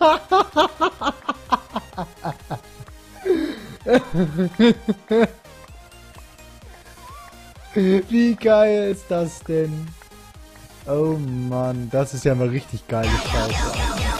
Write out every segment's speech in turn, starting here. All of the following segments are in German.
Wie geil ist das denn? Oh Mann, das ist ja mal richtig geile Scheiße.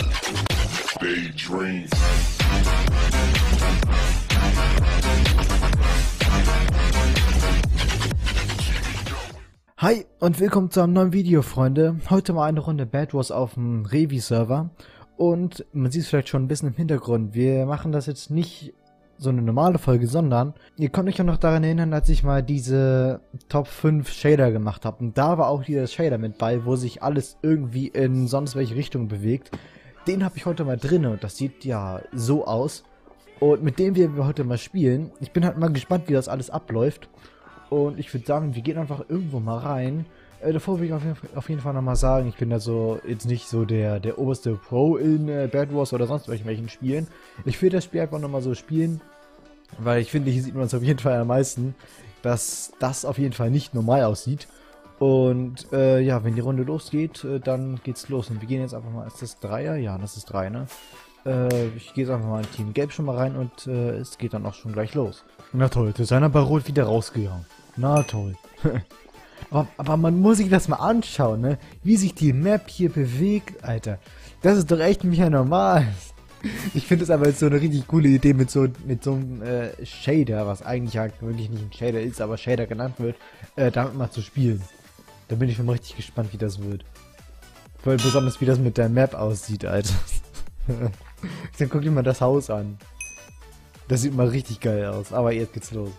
Hi und willkommen zu einem neuen Video, Freunde. Heute mal eine Runde Bed Wars auf dem Revi-Server. Und man sieht es vielleicht schon ein bisschen im Hintergrund. Wir machen das jetzt nicht so eine normale Folge, sondern ihr könnt euch auch noch daran erinnern, als ich mal diese Top 5 Shader gemacht habe. Und da war auch dieser Shader mit bei, wo sich alles irgendwie in sonst welche Richtung bewegt. Den habe ich heute mal drin und das sieht ja so aus. Und mit dem werden wir heute mal spielen. Ich bin halt mal gespannt, wie das alles abläuft. Und ich würde sagen, wir gehen einfach irgendwo mal rein. Davor will ich auf jeden Fall nochmal sagen, ich bin da so jetzt nicht so der oberste Pro in Bed Wars oder sonst welchen Spielen. Ich will das Spiel einfach nochmal so spielen, weil ich finde, hier sieht man es auf jeden Fall am meisten, dass das auf jeden Fall nicht normal aussieht. Und ja, wenn die Runde losgeht, dann geht's los. Und wir gehen jetzt einfach mal, ist das Dreier? Ja, das ist 3, ne? Ich gehe jetzt einfach mal in Team Gelb schon mal rein und es geht dann auch schon gleich los. Na toll, jetzt ist einer bei Rot wieder rausgegangen. Na toll. aber man muss sich das mal anschauen, ne? Wie sich die Map hier bewegt, Alter. Das ist doch echt nicht mehr normal. Ich finde es aber jetzt so eine richtig coole Idee mit so einem Shader, was eigentlich ja wirklich nicht ein Shader ist, aber Shader genannt wird, damit mal zu spielen. Da bin ich schon mal richtig gespannt, wie das wird. Voll besonders, wie das mit der Map aussieht, Alter. Dann guck dir mal das Haus an. Das sieht mal richtig geil aus, aber jetzt geht's los.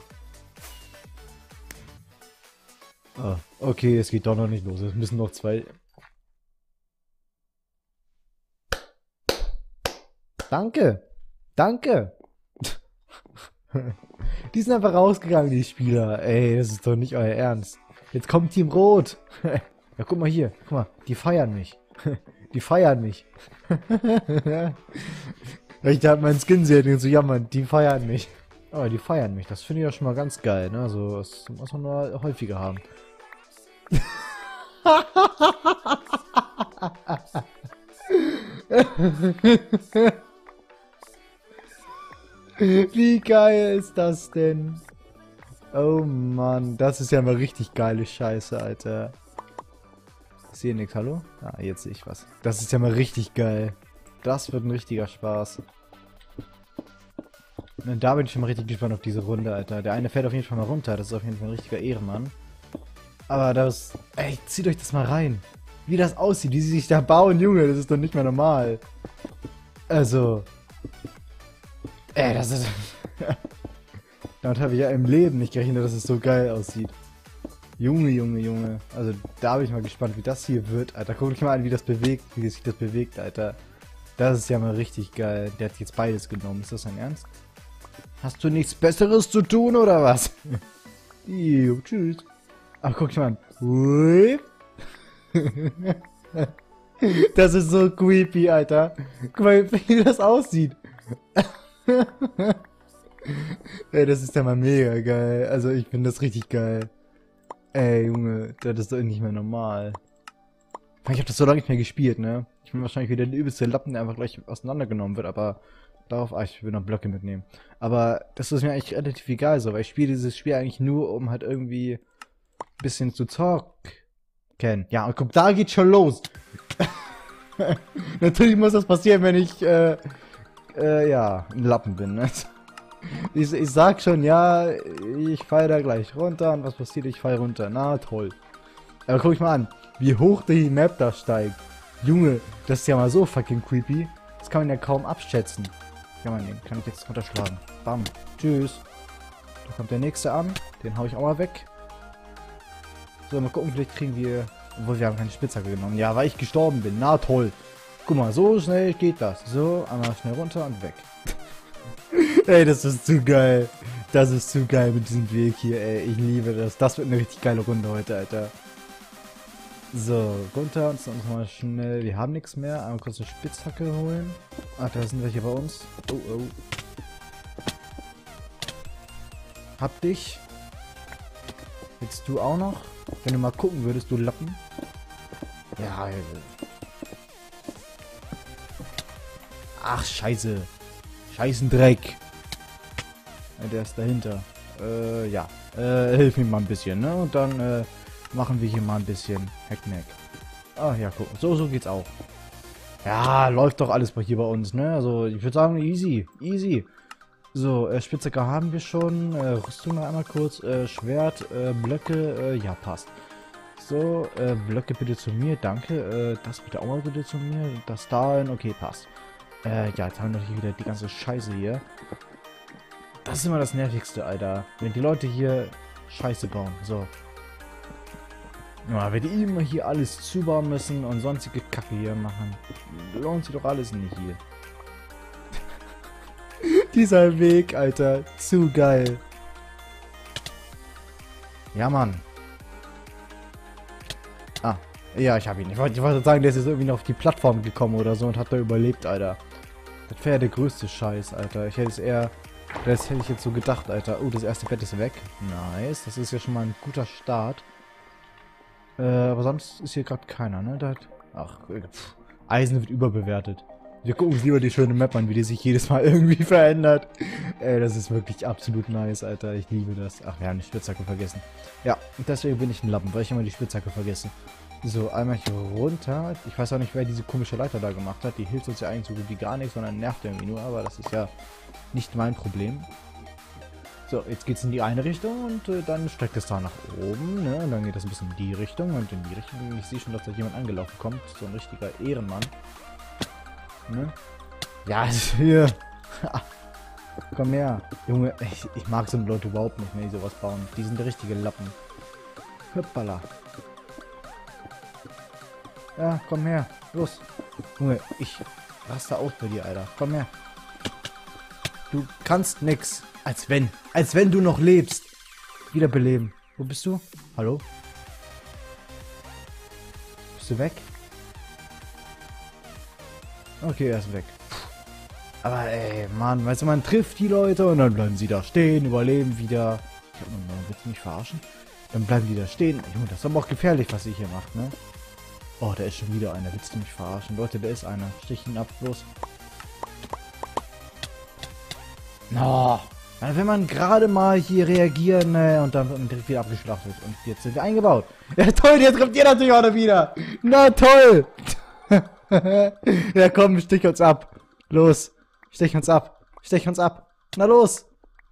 Ah, okay, es geht doch noch nicht los. Es müssen noch 2... Danke! Danke! Die sind einfach rausgegangen, die Spieler. Ey, das ist doch nicht euer Ernst. Jetzt kommt Team Rot. Ja, guck mal hier. Guck mal, die feiern mich. Die feiern mich. Ich hab meinen Skin sehen und so, ja man, die feiern mich. Aber die feiern mich. Das finde ich ja schon mal ganz geil, ne? Also, das muss man nur häufiger haben. Wie geil ist das denn? Oh Mann, das ist ja mal richtig geile Scheiße, Alter. Ich sehe nichts, hallo? Ah, jetzt sehe ich was. Das ist ja mal richtig geil. Das wird ein richtiger Spaß. Und da bin ich schon mal richtig gespannt auf diese Runde, Alter. Der eine fährt auf jeden Fall mal runter, das ist auf jeden Fall ein richtiger Ehrenmann. Aber das... Ey, zieht euch das mal rein. Wie das aussieht, wie sie sich da bauen, Junge, das ist doch nicht mehr normal. Also... Ey, das ist... Damit habe ich ja im Leben nicht gerechnet, dass es so geil aussieht. Junge, Junge, Junge. Also, da bin ich mal gespannt, wie das hier wird, Alter. Guck dich mal an, wie das bewegt, wie sich das bewegt, Alter. Das ist ja mal richtig geil. Der hat jetzt beides genommen. Ist das dein Ernst? Hast du nichts Besseres zu tun, oder was? Jo, tschüss. Ach, guck dich mal an. Das ist so creepy, Alter. Guck mal, wie das aussieht. Ey, das ist ja mal mega geil. Also, ich finde das richtig geil. Ey, Junge, das ist doch nicht mehr normal. Ich habe das so lange nicht mehr gespielt, ne? Ich bin wahrscheinlich wieder der übelste Lappen, der einfach gleich auseinandergenommen wird, aber darauf, ich will noch Blöcke mitnehmen. Aber das ist mir eigentlich relativ egal so, weil ich spiele dieses Spiel eigentlich nur, um halt irgendwie ein bisschen zu zocken. Ja, und guck, da geht's schon los. Natürlich muss das passieren, wenn ich, ja, ein Lappen bin, ne? Ich sag schon, ja, ich fall da gleich runter und was passiert? Ich fall runter. Na toll. Aber guck ich mal an, wie hoch die Map da steigt. Junge, das ist ja mal so fucking creepy. Das kann man ja kaum abschätzen. Ja man, den kann ich jetzt runterschlagen. Bam. Tschüss. Da kommt der nächste an. Den hau ich auch mal weg. So, mal gucken, vielleicht kriegen wir... Obwohl, wir haben keine Spitzhacke genommen. Ja, weil ich gestorben bin. Na toll. Guck mal, so schnell geht das. So, einmal schnell runter und weg. Ey, das ist zu geil. Das ist zu geil mit diesem Weg hier, ey. Ich liebe das. Das wird eine richtig geile Runde heute, Alter. So, runter und uns mal schnell. Wir haben nichts mehr. Einmal kurz eine Spitzhacke holen. Ach, da sind welche bei uns. Oh, oh. Hab dich. Willst du auch noch? Wenn du mal gucken würdest, du Lappen. Ja, Ach, scheiße. Scheißendreck. Ja, der ist dahinter. Ja. Hilf mir mal ein bisschen, ne? Und dann, machen wir hier mal ein bisschen Hackmack. Ah, ja, guck. So geht's auch. Ja, läuft doch alles hier bei uns, ne? Also, ich würde sagen, easy. Easy. So, Spitzhacke haben wir schon. Rüstung noch einmal kurz. Schwert, Blöcke, ja, passt. So, Blöcke bitte zu mir, danke. Das bitte auch mal bitte zu mir. Das dahin, okay, passt. Ja, jetzt haben wir natürlich wieder die ganze Scheiße hier. Das ist immer das Nervigste, Alter. Wenn die Leute hier Scheiße bauen. So. Ja, wenn die immer hier alles zubauen müssen und sonstige Kacke hier machen, lohnt sich doch alles nicht hier. Dieser Weg, Alter. Zu geil. Ja, Mann. Ah. Ja, ich habe ihn. Ich wollte sagen, der ist jetzt irgendwie noch auf die Plattform gekommen oder so und hat da überlebt, Alter. Das wäre der größte Scheiß, Alter. Ich hätte es eher... Das hätte ich jetzt so gedacht, Alter. Oh, das erste Bett ist weg. Nice. Das ist ja schon mal ein guter Start. Aber sonst ist hier gerade keiner, ne? Ach, Eisen wird überbewertet. Wir gucken uns lieber die schöne Map an, wie die sich jedes Mal irgendwie verändert. Das ist wirklich absolut nice, Alter. Ich liebe das. Ach, wir haben die Spitzhacke vergessen. Ja, deswegen bin ich ein Lappen, weil ich immer die Spitzhacke vergesse. So, einmal hier runter. Ich weiß auch nicht, wer diese komische Leiter da gemacht hat. Die hilft uns ja eigentlich so gut wie gar nichts, sondern nervt irgendwie nur. Aber das ist ja nicht mein Problem. So, jetzt geht's in die eine Richtung und dann streckt es da nach oben, ne? Und dann geht das ein bisschen in die Richtung und in die Richtung. Ich sehe schon, dass da jemand angelaufen kommt. So ein richtiger Ehrenmann. Ne? Ja, hier. Komm her. Junge, ich mag so Leute überhaupt nicht, wenn die sowas bauen. Die sind der richtige Lappen. Hoppala. Ja, komm her. Los. Junge, ich raste aus bei dir, Alter. Komm her. Du kannst nix. Als wenn du noch lebst. Wiederbeleben. Wo bist du? Hallo? Bist du weg? Okay, er ist weg. Aber ey, Mann, weißt du, man trifft die Leute und dann bleiben sie da stehen, überleben wieder. Ich hab mal, willst du mich verarschen? Dann bleiben die da stehen. Junge, das ist aber auch gefährlich, was ihr hier macht, ne? Oh, da ist schon wieder einer. Willst du mich verarschen? Leute, da ist einer. Stich ihn ab, los. No. Wenn man gerade mal hier reagieren, ne, und dann wird man direkt wieder abgeschlachtet. Und jetzt sind wir eingebaut. Ja toll, jetzt trifft ihr natürlich auch noch wieder. Na toll. Ja komm, stich uns ab. Los. Stich uns ab. Stich uns ab. Na los.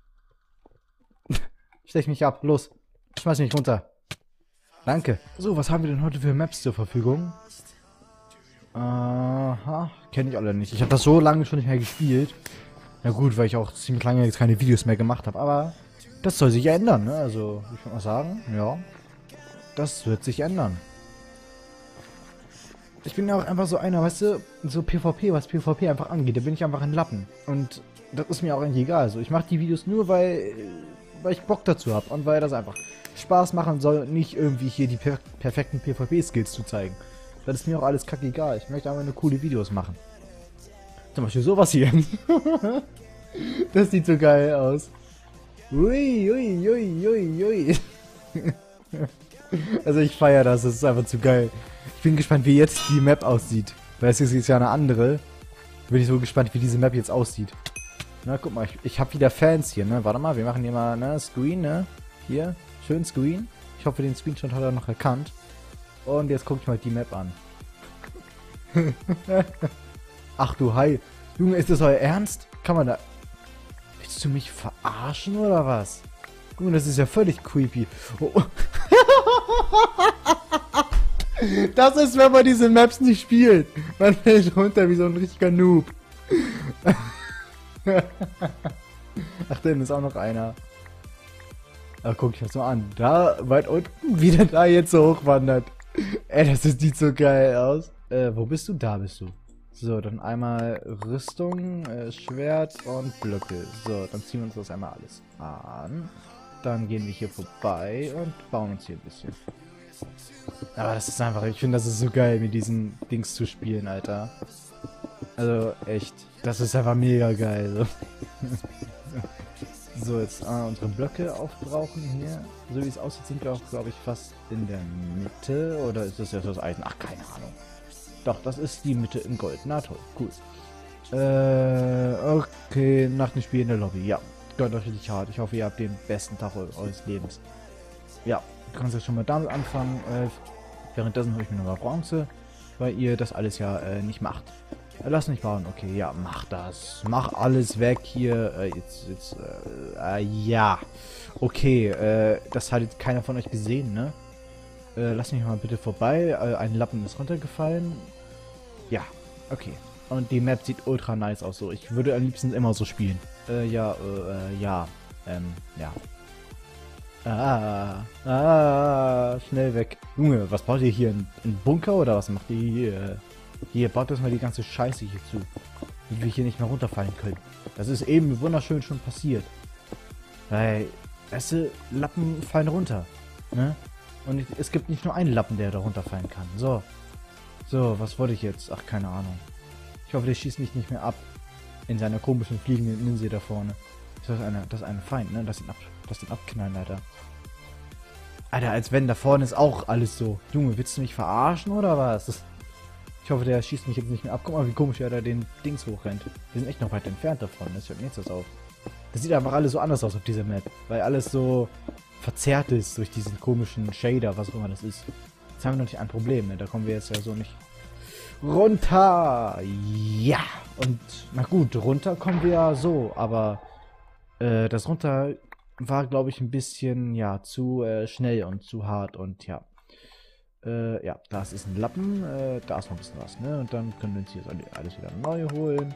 Stech mich ab. Los. Schmeiß mich runter. Danke. So, was haben wir denn heute für Maps zur Verfügung? Aha. Kenne ich alle nicht. Ich habe das so lange schon nicht mehr gespielt. Ja gut, weil ich auch ziemlich lange jetzt keine Videos mehr gemacht habe. Aber das soll sich ja ändern, ne? Also, ich würde mal sagen, ja. Das wird sich ändern. Ich bin ja auch einfach so einer, weißt du, so PvP, was PvP einfach angeht, da bin ich einfach ein Lappen. Und das ist mir auch eigentlich egal. Also ich mache die Videos nur, weil ich Bock dazu habe und weil das einfach Spaß machen soll und nicht irgendwie hier die perfekten PvP-Skills zu zeigen. Das ist mir auch alles kackegal. Ich möchte einfach nur coole Videos machen. Zum Beispiel sowas hier. Das sieht so geil aus. Ui, ui, ui, ui, ui. Also ich feiere das, das ist einfach zu geil. Ich bin gespannt, wie jetzt die Map aussieht. Weil es ist ja eine andere. Bin ich so gespannt, wie diese Map jetzt aussieht. Na, guck mal, ich habe wieder Fans hier, ne? Warte mal, wir machen hier mal, ne, Screen, ne? Hier, schön Screen. Ich hoffe, den Screenshot hat er noch erkannt. Und jetzt guck ich mal die Map an. Ach du Hi. Junge, ist das euer Ernst? Kann man da... Willst du mich verarschen oder was? Junge, das ist ja völlig creepy. Oh. Das ist, wenn man diese Maps nicht spielt. Man fällt runter wie so ein richtiger Noob. Ach, da ist auch noch einer. Ach, guck ich das mal an. Da, weit unten, wie der da jetzt so hochwandert. Ey, das sieht so geil aus. Wo bist du? Da bist du. So, dann einmal Rüstung, Schwert und Blöcke. So, dann ziehen wir uns das einmal alles an. Dann gehen wir hier vorbei und bauen uns hier ein bisschen. Aber das ist einfach, ich finde, das ist so geil, mit diesen Dings zu spielen, Alter. Also, echt. Das ist einfach mega geil, so. So, jetzt unsere Blöcke aufbrauchen hier. So wie es aussieht, sind wir auch, glaube ich, fast in der Mitte. Oder ist das jetzt das Eisen? Ach, keine Ahnung. Doch, das ist die Mitte in Gold. Na toll, cool. Okay, nach dem Spiel in der Lobby. Ja, gönnt euch richtig hart. Ich hoffe, ihr habt den besten Tag eures Lebens. Ja, du kannst jetzt schon mal damit anfangen. Währenddessen hole ich mir nochmal Bronze, weil ihr das alles ja nicht macht. Lass mich bauen. Okay, ja, mach das. Mach alles weg hier. Ja. Okay, das hat jetzt keiner von euch gesehen, ne? Lass mich mal bitte vorbei. Ein Lappen ist runtergefallen. Ja, okay. Und die Map sieht ultra nice aus. So, ich würde am liebsten immer so spielen. Ja. Schnell weg. Junge, was baut ihr hier? Ein Bunker oder was macht ihr hier? Hier, baut das mal die ganze Scheiße hier zu. Wie wir hier nicht mehr runterfallen können. Das ist eben wunderschön schon passiert. Weil, weißt du, Lappen fallen runter. Ne? Und es gibt nicht nur einen Lappen, der da runterfallen kann. So. So, was wollte ich jetzt? Ach, keine Ahnung. Ich hoffe, der schießt mich nicht mehr ab. In seiner komischen fliegenden Insel da vorne. Das ist ein Feind, ne? Das sind abknallen, Alter. Alter, als wenn da vorne ist auch alles so. Junge, willst du mich verarschen oder was? Ich hoffe, der schießt mich jetzt nicht mehr ab. Guck mal, wie komisch er da den Dings hochrennt. Wir sind echt noch weit entfernt davon. Das hört mir jetzt das auf. Das sieht einfach alles so anders aus auf dieser Map. Weil alles so verzerrt ist durch diesen komischen Shader, was auch immer das ist. Jetzt haben wir noch nicht ein Problem, ne? Da kommen wir jetzt ja so nicht runter. Ja. Und, na gut, runter kommen wir ja so. Aber das runter war, glaube ich, ein bisschen, ja, zu schnell und zu hart. Und ja. Ja, das ist ein Lappen. Da ist noch ein bisschen was, ne? Und dann können wir uns hier alles wieder neu holen.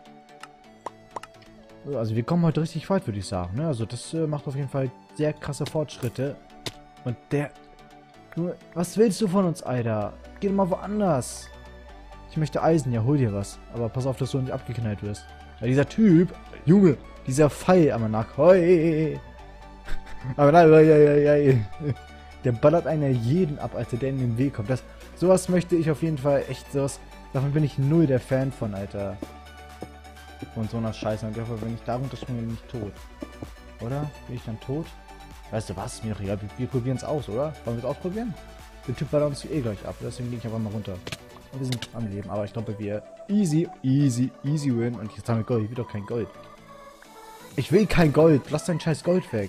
Also wir kommen heute richtig weit, würde ich sagen. Ne? Also das macht auf jeden Fall sehr krasse Fortschritte. Und der... Nur, was willst du von uns, Alter? Geh doch mal woanders. Ich möchte Eisen, ja, hol dir was. Aber pass auf, dass du nicht abgeknallt wirst. Weil dieser Typ, Junge, dieser Pfeil am Nack, hoi. Aber nein, der ballert einer jeden ab, Alter, der in den Weg kommt. Sowas möchte ich auf jeden Fall echt, davon bin ich null der Fan von, Alter. Von so einer Scheiße. Und dafür, wenn ich darunter springe, bin ich tot. Oder? Bin ich dann tot? Weißt du was? Mir doch egal. Wir probieren es aus, oder? Wollen wir es ausprobieren? Der Typ ballert uns eh gleich ab. Deswegen gehe ich einfach mal runter. Und wir sind am Leben. Aber ich glaube, wir easy win. Und jetzt haben wir Gold. Ich will doch kein Gold. Ich will kein Gold. Lass dein scheiß Gold weg.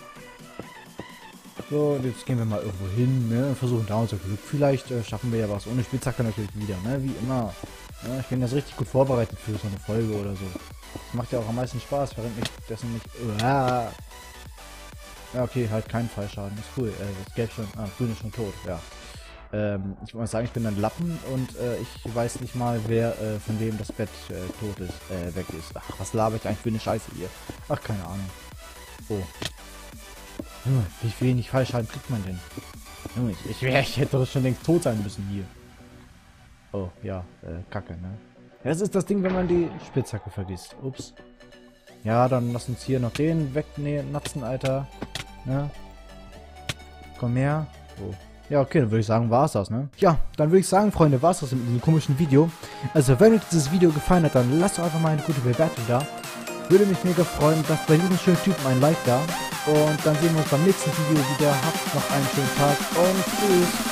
So, und jetzt gehen wir mal irgendwo hin, ne? Und versuchen da unser Glück. Vielleicht schaffen wir ja was. Ohne Spitzhacke natürlich wieder, ne? Wie immer. Ja, ich bin jetzt richtig gut vorbereitet für so eine Folge oder so. Das macht ja auch am meisten Spaß, verrennt mich dessen nicht. Ja, okay, halt kein Fallschaden. Ist cool. Das Gelb schon. Grün ist schon tot, ja. Ich muss sagen, ich bin ein Lappen und ich weiß nicht mal, wer von dem das Bett tot ist, weg ist. Ach, was laber ich eigentlich für eine Scheiße hier? Ach, keine Ahnung. Oh. Junge, wie wenig Fallschaden kriegt man denn? Junge, ich hätte doch schon längst tot sein müssen hier. Oh, ja, Kacke, ne? Ja, das ist das Ding, wenn man die Spitzhacke vergisst. Ups. Ja, dann lass uns hier noch den wegnatzen, Alter. Ne? Komm her. Oh. Ja, okay, dann würde ich sagen, war's das, ne? Ja, dann würde ich sagen, Freunde, war's das mit diesem komischen Video. Also, wenn euch dieses Video gefallen hat, dann lasst doch einfach mal eine gute Bewertung da. Würde mich mega freuen. Lasst bei diesem schönen Typen ein Like da. Und dann sehen wir uns beim nächsten Video wieder. Habt noch einen schönen Tag und tschüss.